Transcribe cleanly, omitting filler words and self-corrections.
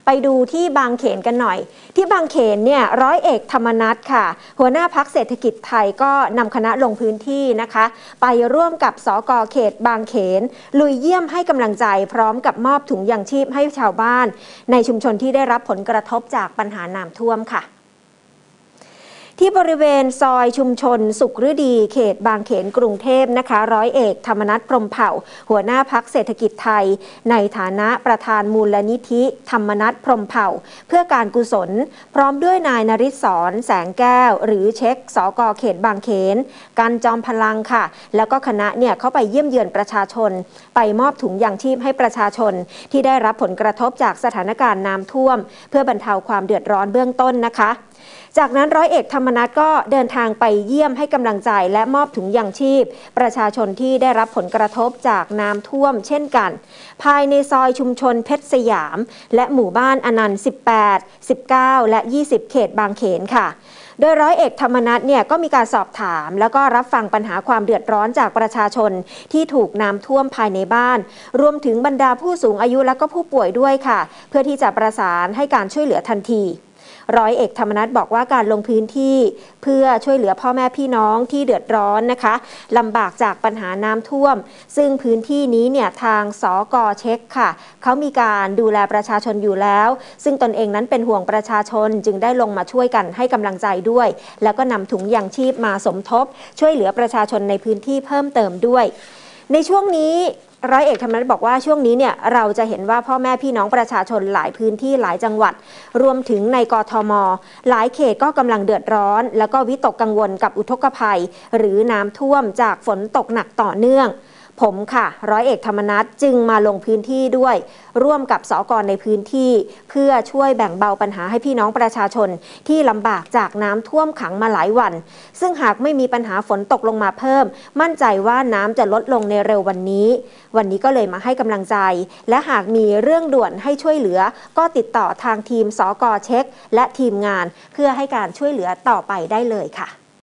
ไปดูที่บางเขนกันหน่อยที่บางเขนเนี่ยร้อยเอกธรรมนัสค่ะหัวหน้าพรรคเศรษฐกิจไทยก็นำคณะลงพื้นที่นะคะไปร่วมกับสก.เขตบางเขนลุยเยี่ยมให้กำลังใจพร้อมกับมอบถุงยางชีพให้ชาวบ้านในชุมชนที่ได้รับผลกระทบจากปัญหาน้ำท่วมค่ะที่บริเวณซอยชุมชนสุขฤดีเขตบางเขนกรุงเทพนะคะร้อยเอกธรรมนัสพรหมเผ่าหัวหน้าพรรคเศรษฐกิจไทยในฐานะประธานมูลนิธิธรรมนัสพรหมเผ่าเพื่อการกุศลพร้อมด้วยนายนฤศรแสงแก้วหรือเช็คสก.เขตบางเขนกันจอมพลังค่ะแล้วก็คณะเนี่ยเข้าไปเยี่ยมเยือนประชาชนไปมอบถุงยางชีพให้ประชาชนที่ได้รับผลกระทบจากสถานการณ์น้ำท่วมเพื่อบรรเทาความเดือดร้อนเบื้องต้นนะคะจากนั้นร้อยเอกธรรมนัสก็เดินทางไปเยี่ยมให้กำลังใจและมอบถุงยางชีพประชาชนที่ได้รับผลกระทบจากน้ำท่วมเช่นกันภายในซอยชุมชนเพชรสยามและหมู่บ้านอนันต์18 19และ20เขตบางเขนค่ะโดยร้อยเอกธรรมนัสเนี่ยก็มีการสอบถามแล้วก็รับฟังปัญหาความเดือดร้อนจากประชาชนที่ถูกน้ำท่วมภายในบ้านรวมถึงบรรดาผู้สูงอายุและก็ผู้ป่วยด้วยค่ะเพื่อที่จะประสานให้การช่วยเหลือทันทีร้อยเอกธรรมนัสบอกว่าการลงพื้นที่เพื่อช่วยเหลือพ่อแม่พี่น้องที่เดือดร้อนนะคะลำบากจากปัญหาน้ำท่วมซึ่งพื้นที่นี้เนี่ยทางสก.เช็คค่ะเขามีการดูแลประชาชนอยู่แล้วซึ่งตนเองนั้นเป็นห่วงประชาชนจึงได้ลงมาช่วยกันให้กำลังใจด้วยแล้วก็นำถุงยางชีพมาสมทบช่วยเหลือประชาชนในพื้นที่เพิ่มเติมด้วยในช่วงนี้ร้อยเอกธรรมนัสบอกว่าช่วงนี้เนี่ยเราจะเห็นว่าพ่อแม่พี่น้องประชาชนหลายพื้นที่หลายจังหวัดรวมถึงในกทม.หลายเขตก็กำลังเดือดร้อนแล้วก็วิตกกังวลกับอุทกภัยหรือน้ำท่วมจากฝนตกหนักต่อเนื่องผมค่ะร้อยเอกธรรมนัสจึงมาลงพื้นที่ด้วยร่วมกับสก.ในพื้นที่เพื่อช่วยแบ่งเบาปัญหาให้พี่น้องประชาชนที่ลำบากจากน้ำท่วมขังมาหลายวันซึ่งหากไม่มีปัญหาฝนตกลงมาเพิ่มมั่นใจว่าน้ำจะลดลงในเร็ววันนี้ก็เลยมาให้กำลังใจและหากมีเรื่องด่วนให้ช่วยเหลือก็ติดต่อทางทีมสก.เช็คและทีมงานเพื่อให้การช่วยเหลือต่อไปได้เลยค่ะ